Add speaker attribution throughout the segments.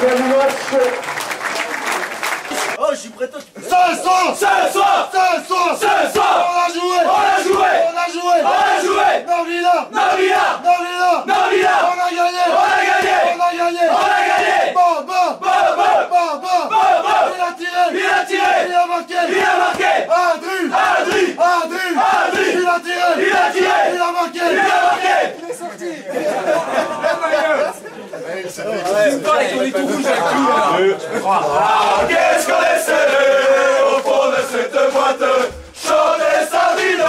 Speaker 1: Fin du match.
Speaker 2: Oh, je suis prêt, toi.
Speaker 1: Ce soir, on a joué, Navila, on a gagné, il a tiré, il a marqué, Adri, il a tiré, il a marqué, il est sorti.
Speaker 2: On est tout rouge avec lui.
Speaker 1: Qu'est-ce qu'on est serré au fond de cette boîte? Chantez sardine,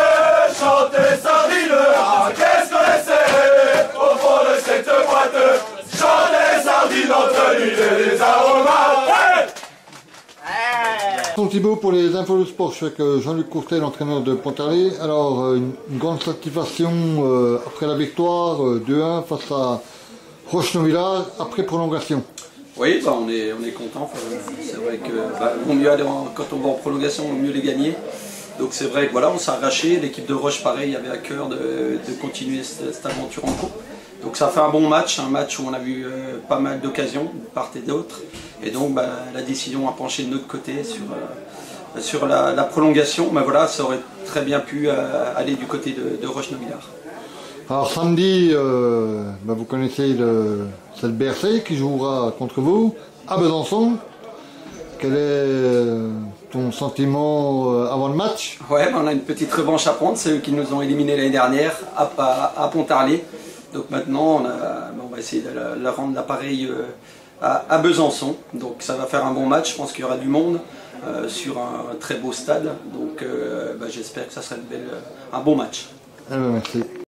Speaker 1: ah, qu'est-ce qu'on est serré au fond de cette boîte? Chantez sardine entre l'huile et les aromates.
Speaker 3: Bonjour Thibaut pour les infos du sport, je suis avec Jean-Luc Courtet, l'entraîneur de Pontarlier. Alors une grande satisfaction après la victoire 2-1 face à Roche-Novillard après prolongation.
Speaker 4: Oui, bah on est content. C'est vrai que vaut mieux aller quand on va en prolongation, vaut mieux les gagner. Donc c'est vrai que voilà, on s'est arraché. L'équipe de Roche, pareil, avait à cœur de continuer cette aventure en coupe. Donc ça fait un bon match, un match où on a vu pas mal d'occasions de part et d'autre. Et donc la décision a penché de notre côté sur la prolongation. Mais voilà, ça aurait très bien pu aller du côté de Roche-Novillard.
Speaker 3: Alors samedi, vous connaissez c'est le BRC qui jouera contre vous à Besançon. Quel est ton sentiment avant le match?
Speaker 4: Ouais, on a une petite revanche à prendre, c'est eux qui nous ont éliminés l'année dernière à Pontarlier. Donc maintenant on va essayer de rendre l'appareil à Besançon. Donc ça va faire un bon match, je pense qu'il y aura du monde sur un très beau stade. Donc j'espère que ça sera un bon match.
Speaker 3: Merci.